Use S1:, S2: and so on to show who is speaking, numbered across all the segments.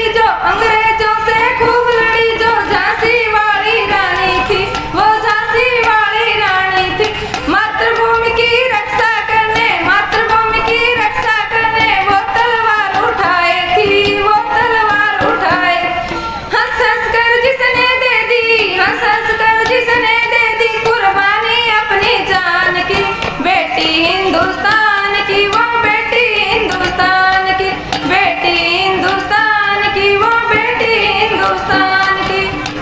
S1: लड़ी जो अंग्रेजों से खूब लड़ी, जो झांसी वाली रानी थी, वो झांसी वाली रानी थी। मातृभूमि की रक्षा करने, मातृभूमि की रक्षा करने वो तलवार उठाए थी, वो तलवार उठाए। हंस हंस कर जिसने दे दी, हंस हंस कर जिसने दे दी कुर्बानी अपनी जान की, बेटी हिंदुस्तान की, वो बेटी हिंदुस्तान की, बेटी हिंदुस्तान की, वो बेटी हिंदुस्तान की।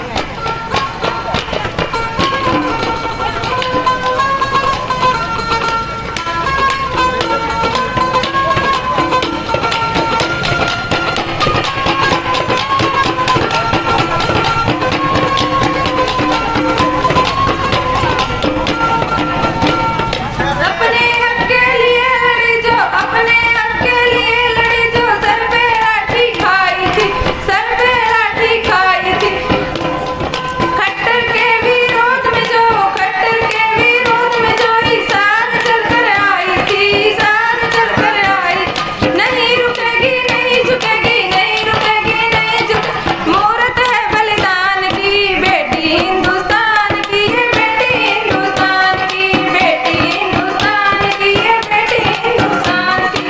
S1: अपने हक के लिए लड़ी जो, अपने हक के लिए लड़ी जो, सर पे लाठी खाई थी, सर पे लाठी खाई थी। खट्टर के विरोध में जो, खट्टर के विरोध में जो इशार चल कर आई थी, इशार चल कर आई। नहीं रुकेगी, नहीं झुकेगी, नहीं रुकेगी, नहीं झुकेगी, मूरत है बलिदान की, बेटी हिंदुस्तान की, ये बेटी हिंदुस्तान की, बेटी हिंदुस्तान की, ये बेटी हिंदुस्तान की।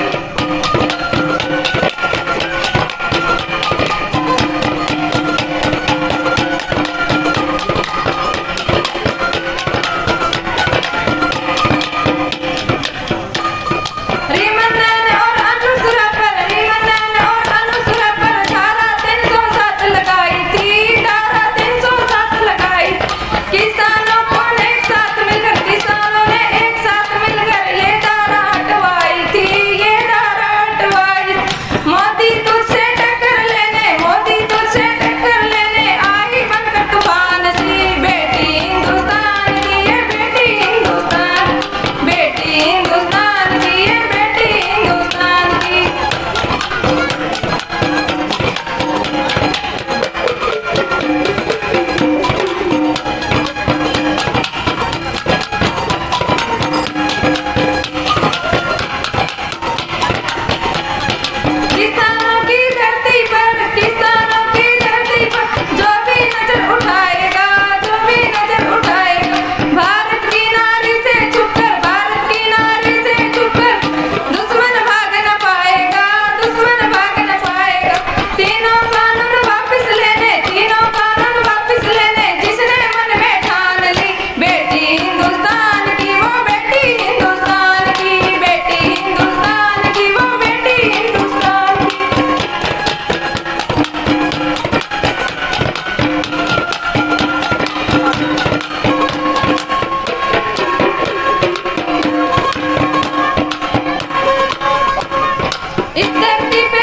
S1: रीमन्नन और अनुसुरा पर, रीमन्नन और अनुसुरा पर धारा 307 लगाई थी, धारा 307 लगाई। किसानों को एक साथ मिलकर, किसानों ने एक साथ मिलकर ये धारा हटवाई थी, ये धारा हटवाई। मोदी तुझसे टक्कर लेने, मोदी तुझसे टक्कर लेने आई बनकर तूफान सी, बेटी हिंदुस्तान की, ये बेटी हिंदुस्तान, बेटी हिंदुस्तान की, ये बेटी हिंदुस्तान की। किसानों की धरती पर, किसानों की धरती पर जो भी नजर उठाएगा, जो भी नजर उठाएगा, भारत की नारी से छुपकर, भारत की नारी से छुपकर दुश्मन भाग न पाएगा, दुश्मन भाग न पाएगा। तीनों कानून वापस लेने, तीनों कानून वापस लेने जिसने मन में ठान ली, बेटी हिंदुस्तान की, वो बेटी हिंदुस्तान की, बेटी हिंदुस्तान की, वो बेटी हिंदुस्तान की। इस धरती पे